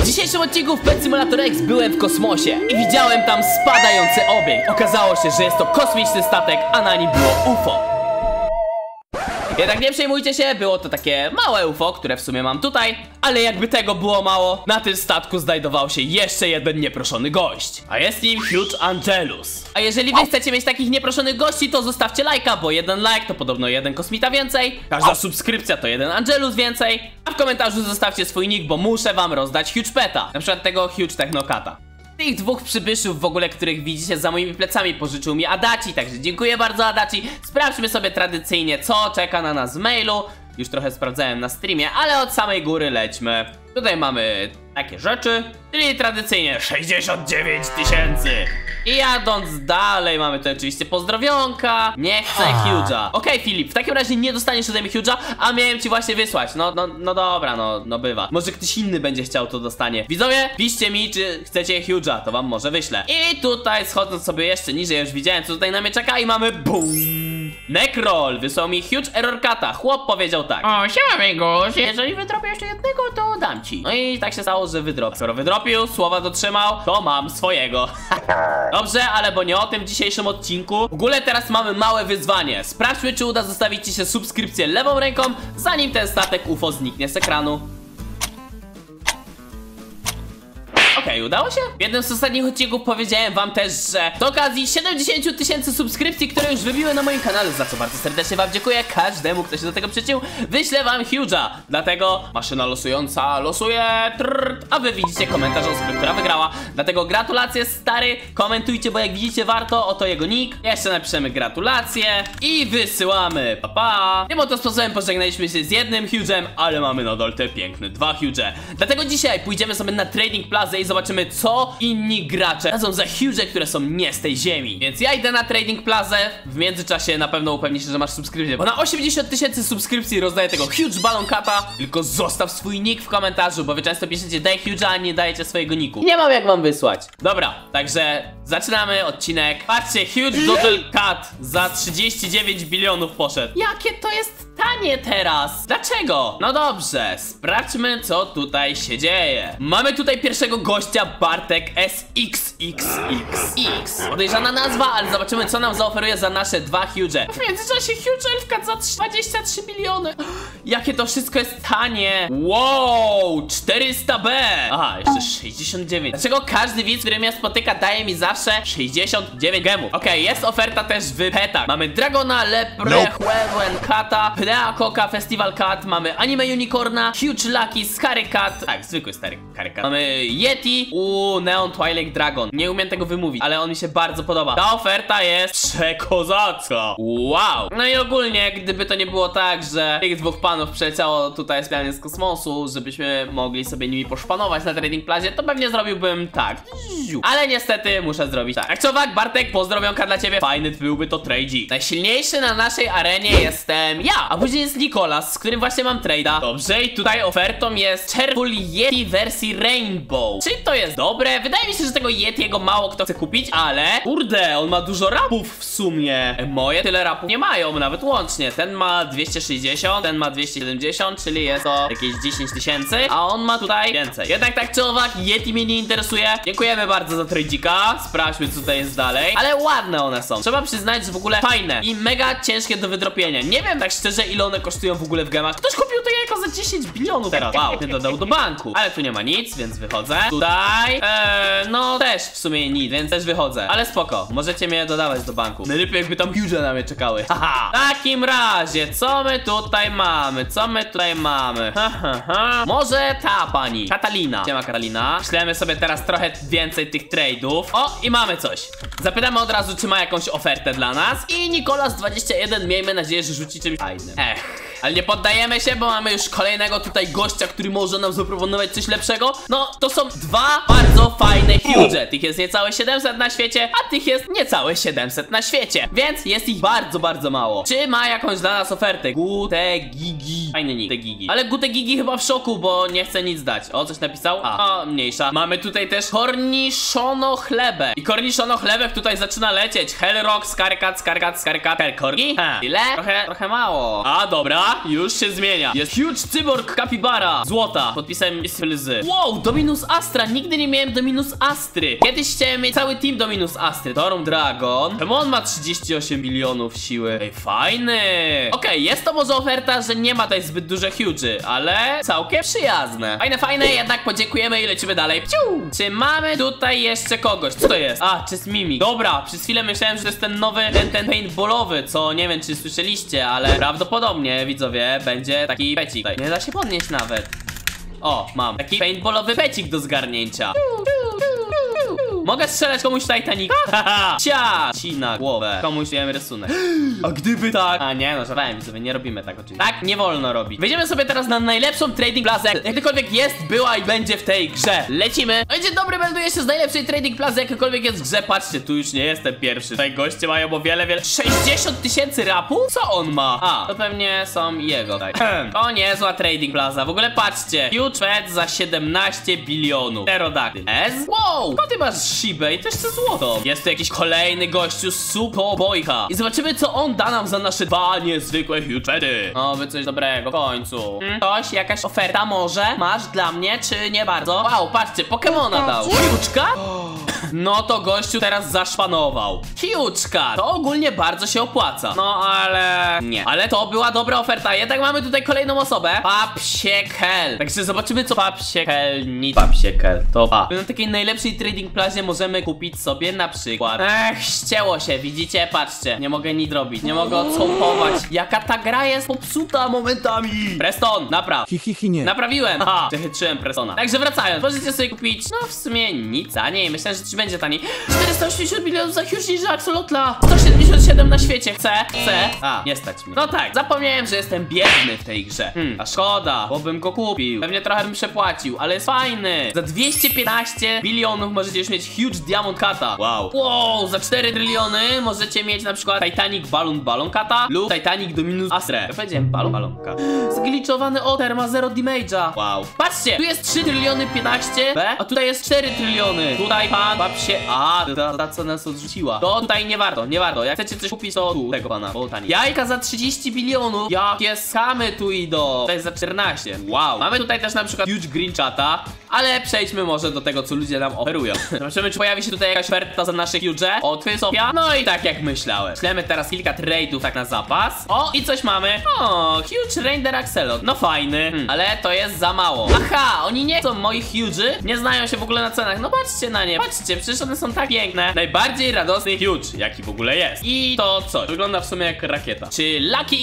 W dzisiejszym odcinku w Pet Simulator X byłem w kosmosie i widziałem tam spadający obiekt. Okazało się, że jest to kosmiczny statek, a na nim było UFO. Jednak nie przejmujcie się, było to takie małe UFO, które w sumie mam tutaj. Ale jakby tego było mało, na tym statku znajdował się jeszcze jeden nieproszony gość. A jest nim Huge Angelus. A jeżeli wy chcecie mieć takich nieproszonych gości, to zostawcie lajka, bo jeden like to podobno jeden kosmita więcej. Każda subskrypcja to jeden Angelus więcej. A w komentarzu zostawcie swój nick, bo muszę wam rozdać Huge Peta. Na przykład tego Huge Technokata. Tych dwóch przybyszów w ogóle, których widzicie za moimi plecami, pożyczył mi Adachi, także dziękuję bardzo Adachi. Sprawdźmy sobie tradycyjnie, co czeka na nas w mailu. Już trochę sprawdzałem na streamie, ale od samej góry lećmy. Tutaj mamy takie rzeczy, czyli tradycyjnie 69 000. I jadąc dalej mamy tu oczywiście pozdrowionka. Nie chcę Huge'a. Okej, Filip, w takim razie nie dostaniesz ode mnie Huge'a, a miałem ci właśnie wysłać. No dobra, no bywa. Może ktoś inny będzie chciał, to dostanie. Widzowie, piszcie mi, czy chcecie Huge'a, to wam może wyślę. I tutaj schodząc sobie jeszcze niżej, już widziałem, co tutaj na mnie czeka i mamy BOOM! Necrol wysłał mi Huge Errorcata. Chłop powiedział tak: o, siema Mingus, jeżeli wydropię jeszcze jednego, to dam ci. No i tak się stało, że wydropił. Skoro wydropił, słowa dotrzymał, to mam swojego. Dobrze, ale bo nie o tym w dzisiejszym odcinku. W ogóle teraz mamy małe wyzwanie. Sprawdźmy, czy uda zostawić ci się subskrypcję lewą ręką, zanim ten statek UFO zniknie z ekranu. Okej, udało się? W jednym z ostatnich odcinków powiedziałem wam też, że z okazji 70 000 subskrypcji, które już wybiły na moim kanale, za co bardzo serdecznie wam dziękuję, każdemu, kto się do tego przyczynił, wyślę wam Huge'a. Dlatego maszyna losująca losuje, a wy widzicie komentarz osoby, która wygrała. Dlatego gratulacje, stary, komentujcie, bo jak widzicie warto, oto jego nick. Jeszcze napiszemy gratulacje i wysyłamy, pa pa. Tym oto sposobem pożegnaliśmy się z jednym Huge'em, ale mamy nadal te piękne dwa Huge'e. Dlatego dzisiaj pójdziemy sobie na Trading Plaza i zobaczymy, co inni gracze dadzą za Huge'e, które są nie z tej ziemi. Więc ja idę na Trading Plazę. W międzyczasie na pewno upewni się, że masz subskrypcję, bo na 80 000 subskrypcji rozdaję tego Huge Ballonkata. Tylko zostaw swój nick w komentarzu, bo wy często piszecie daj Huge'a, a nie dajecie swojego nicku. Nie mam jak wam wysłać. Dobra, także zaczynamy odcinek. Patrzcie, Huge Doodle Cat za 39 bilionów poszedł. Jakie to jest tanie teraz? Dlaczego? No dobrze, sprawdźmy, co tutaj się dzieje. Mamy tutaj pierwszego gościa, Bartek SXXXX. Podejrzana nazwa, ale zobaczymy, co nam zaoferuje za nasze dwa Huge'e. W międzyczasie Huge Elfcat za 23 miliony. Jakie to wszystko jest tanie. Wow, 400B. Aha, jeszcze 69. Dlaczego każdy widz, który mnie spotyka, daje mi zawsze 69 gemów? Okej, jest oferta też w petach. Mamy Dragona, Lepre, Huewen Kata, Pleakoka, Festival Cat, mamy Anime Unicorna, Huge Lucky, Scary Cat. Tak, zwykły stary Scary Cat. Mamy Yeti, Neon Twilight Dragon. Nie umiem tego wymówić, ale on mi się bardzo podoba. Ta oferta jest przekozacka. Wow. No i ogólnie, gdyby to nie było tak, że tych dwóch panów przyleciało tutaj specjalnie z kosmosu, żebyśmy mogli sobie nimi poszpanować na Trading Plazie, to pewnie zrobiłbym tak. Ale niestety muszę zrobić tak. Jak co wak, Bartek, pozdrowionka dla ciebie. Fajny byłby to trade. Najsilniejszy na naszej arenie jestem ja, a później jest Nikolas, z którym właśnie mam trade'a. Dobrze, i tutaj ofertą jest Cherful Yeti wersji Rainbow. Czy to jest dobre? Wydaje mi się, że tego Yetiego mało kto chce kupić, ale kurde, on ma dużo rapów w sumie. Moje tyle rapów nie mają, nawet łącznie. Ten ma 260, ten ma 270, czyli jest to jakieś 10 000, a on ma tutaj więcej. Jednak tak czy owak, Yeti mnie nie interesuje. Dziękujemy bardzo za trade'ika. Sprawdźmy, co tutaj jest dalej. Ale ładne one są. Trzeba przyznać, że w ogóle fajne i mega ciężkie do wydropienia. Nie wiem tak szczerze, ile one kosztują w ogóle w gemach. Ktoś kupił to jajko za 10 bilionów teraz. Wow, nie dodał do banku. Ale tu nie ma nic, więc wychodzę. Tutaj, no też w sumie nic, więc też wychodzę. Ale spoko, możecie mnie dodawać do banku. Najlepiej jakby tam Huge'e na mnie czekały. Haha. W takim razie, co my tutaj mamy? Co my tutaj mamy? Może ta pani, Katalina. Siema Katalina. Ślemy sobie teraz trochę więcej tych trade'ów. O, i mamy coś. Zapytamy od razu, czy ma jakąś ofertę dla nas. I Nikolas 21, miejmy nadzieję, że rzuci czymś fajnym. Ale nie poddajemy się, bo mamy już kolejnego tutaj gościa, który może nam zaproponować coś lepszego. No, to są dwa bardzo fajne Huge'e. Tych jest niecałe 700 na świecie, a tych jest niecałe 700 na świecie. Więc jest ich bardzo, bardzo mało. Czy ma jakąś dla nas ofertę? Gute Gigi. Fajny nick, Guttegigi. Ale Guttegigi chyba w szoku, bo nie chce nic dać. O, coś napisał? A, mniejsza. Mamy tutaj też Korniszono chlebek. I Korniszono chlebek tutaj zaczyna lecieć. Hellrock, Skarkat, Korgi. Ile? Trochę mało. A, dobra, już się zmienia. Jest Huge Cyborg Capybara. Złota. Podpisałem z. Wow, Dominus Astra. Nigdy nie miałem Dominus Astry. Kiedyś chciałem mieć cały team Dominus Astry. Torum Dragon. Czemu on ma 38 milionów siły? Ej, fajny. Okej, jest to może oferta, że nie ma tutaj zbyt duże huge'y, ale całkiem przyjazne. Fajne, jednak podziękujemy i lecimy dalej. Pciu! Czy mamy tutaj jeszcze kogoś? Co to jest? A, czy jest Mimik? Dobra, przez chwilę myślałem, że to jest ten nowy, ten paintballowy, co nie wiem, czy słyszeliście, ale prawdopodobnie, widzowie, będzie taki pecik. Nie da się podnieść nawet. O, mam taki paintballowy pecik do zgarnięcia. Mogę strzelać komuś Titanica? Haha! Ci na głowę. Komuś dajemy rysunek. A gdyby tak? A nie, no żartowałem, widzowie, nie robimy tak oczywiście. Tak nie wolno robić. Wejdziemy sobie teraz na najlepszą trading plazę, jakakolwiek jest, była i będzie w tej grze. Lecimy. Dzień dobry, melduję się z najlepszej trading plazy, jakakolwiek jest w grze. Patrzcie, tu już nie jestem pierwszy. Tutaj goście mają o wiele 60 tysięcy rapów? Co on ma? A, to pewnie są jego, tak. O, niezła trading plaza. W ogóle patrzcie. Huge Pet za 17 bilionów. Pterodactyl S? Wow! Skąd ty masz Shibę i też to złoto? Jest tu jakiś kolejny gościu super bojka. I zobaczymy, co on da nam za nasze dwa niezwykłe Huge Pety. O, wy coś dobrego w końcu. Coś, jakaś oferta może masz dla mnie, czy nie bardzo? Wow, patrzcie, Pokemona dał. Huge'ka? No to gościu teraz zaszpanował. Huge'ka. To ogólnie bardzo się opłaca. No ale nie. Ale to była dobra oferta. Jednak mamy tutaj kolejną osobę. Papsiekel. Także zobaczymy, co Papsiekel. Papsiekel. To na takiej najlepszej trading plazie możemy kupić sobie na przykład. Ścięło się, widzicie? Patrzcie. Nie mogę nic robić. Nie mogę odsąpować. Jaka ta gra jest popsuta momentami. Preston, napraw. Nie. Naprawiłem. Aha, przechytrzyłem Prestona. Także wracając, możecie sobie kupić, no w sumie nic taniej. Myślę, że ci będzie taniej. 480 milionów za Huge Ninja Axolotla. 177 na świecie. Chcę. A, nie stać mi. No tak, zapomniałem, że jestem biedny w tej grze. A szkoda, bo bym go kupił. Pewnie trochę bym przepłacił, ale jest fajny. Za 215 bilionów możecie już mieć Huge Diamond Cata. Wow, za 4 tryliony możecie mieć na przykład Titanic Balloon Cata lub Titanic Dominus Astrę. Ja powiedziałem Balloon Cat. Zgliczowany otter ma 0 damage'a. Wow. Patrzcie, tu jest 3 tryliony 15 B, a tutaj jest 4 tryliony. Tutaj pan babcie. A, ta co nas odrzuciła. To tutaj nie warto. Jak chcecie coś kupić, to tu tego pana, bo tani. Jajka za 30 bilionów. Jakie skamy tu idą. To jest za 14. Wow. Mamy tutaj też na przykład Huge Green Chata, ale przejdźmy może do tego, co ludzie nam oferują. Zobaczymy, czy pojawi się tutaj jakaś oferta za nasze Huge. Od Sofia. No i tak jak myślałem. Ślemy teraz kilka trade'ów tak na zapas. O, i coś mamy. O, Huge Reindeer Axolot. No fajny. Ale to jest za mało. Aha, oni nie chcą moich Huge. Nie znają się w ogóle na cenach. No patrzcie na nie. Patrzcie, przecież one są tak piękne. Najbardziej radosny Huge, jaki w ogóle jest. I to coś. Wygląda w sumie jak rakieta. Czy Lucky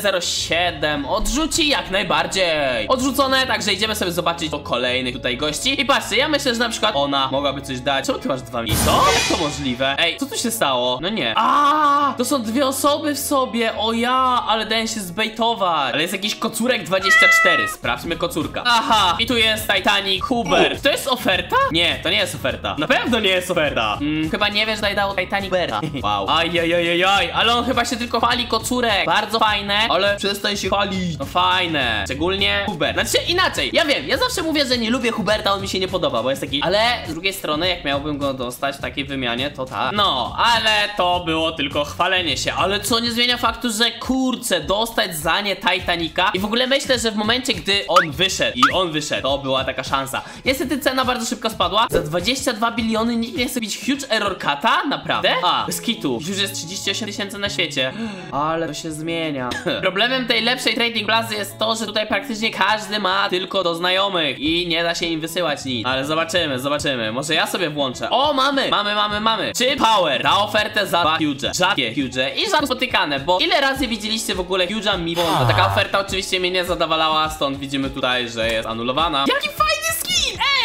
XD07 odrzuci? Jak najbardziej. Odrzucone, także idziemy sobie zobaczyć o kolejnych tutaj gości. I patrzcie, ja myślę, że na przykład ona mogłaby coś dać. Czemu ty masz 2 miliony? Co? Jak to możliwe? Ej, co tu się stało? No nie. To są dwie osoby w sobie. O ja, ale dałem się zbejtować. Ale jest jakiś kocurek 24. Sprawdźmy kocurka. Aha, i tu jest Titanic Hubert. To jest oferta? Nie, to nie jest oferta. Na pewno nie jest oferta. Chyba nie wiesz, że dało Titanic Huberta. Wow. Ajajajajaj, ale on chyba się tylko chwali kocurek. Bardzo fajne, ale przestań się chwalić. No fajne. Szczególnie Hubert. Znaczy inaczej. Ja wiem, ja zawsze mówię, że nie lubię Huberta, on mi się nie podoba, bo jest taki. Ale z drugiej strony, jak miałbym go dostać w takiej wymianie, to tak. No, ale to było tylko chwalenie się. Ale co nie zmienia faktu, że kurczę, dostać za nie Titanica. I w ogóle myślę, że w momencie, gdy on wyszedł, to była taka szansa. Niestety cena bardzo szybko spadła. Za 22 biliony nikt nie chce bić Huge Error Cata? Naprawdę? A, bez kitu. Już jest 38 tysięcy na świecie. Ale to się zmienia. Problemem tej lepszej trading plazy jest to, że tutaj praktycznie każdy ma tylko do znajomych i nie da się im wysyłać nic. Ale zobaczymy. Może ja sobie włączę. O, mamy. Czy Power da ofertę za 2 Huge? Rzadkie Huge i rzadko spotykane, bo ile razy widzieliście w ogóle Huge'a mi? No taka oferta oczywiście mnie nie zadowalała, stąd widzimy tutaj, że jest anulowana. Jaki fajny skin! Ej! Baby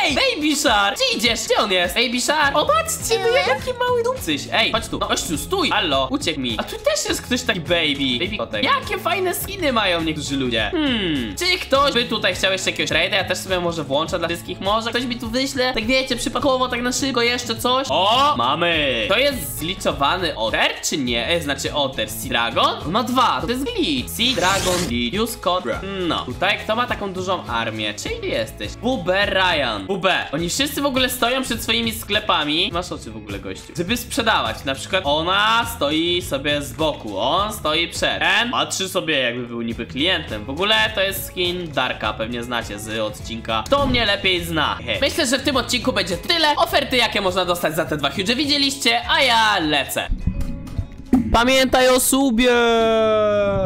Baby Shark! Gdzie idziesz? Gdzie on jest? Baby Shark! O, patrzcie, no jaki mały dupcyś. Ej, chodź tu. No, chodź tu, stój! Halo, uciekł mi. A tu też jest ktoś taki baby. Baby kotek. Jakie fajne skiny mają niektórzy ludzie. Czy ktoś by tutaj chciał jeszcze jakiegoś raida? Ja też sobie może włączę dla wszystkich. Może ktoś mi tu wyśle, tak wiecie, przypadkowo, tak na szybko jeszcze coś. O, mamy! To jest zliczowany Otter, czy nie? Znaczy Otter, Sea Dragon? On ma dwa, to jest glitch. Sea Dragon, glitch, use code. No, tutaj kto ma taką dużą armię? Czyli jesteś? Bube Ryan. Bube. Oni wszyscy w ogóle stoją przed swoimi sklepami. Masz oczy w ogóle, gościu. Żeby sprzedawać. Na przykład ona stoi sobie z boku. On stoi przed. Ten patrzy sobie, jakby był niby klientem. W ogóle to jest skin Darka. Pewnie znacie z odcinka. Kto mnie lepiej zna. Myślę, że w tym odcinku będzie tyle. Oferty, jakie można dostać za te 2 huge widzieliście, a ja lecę. Pamiętaj o subie!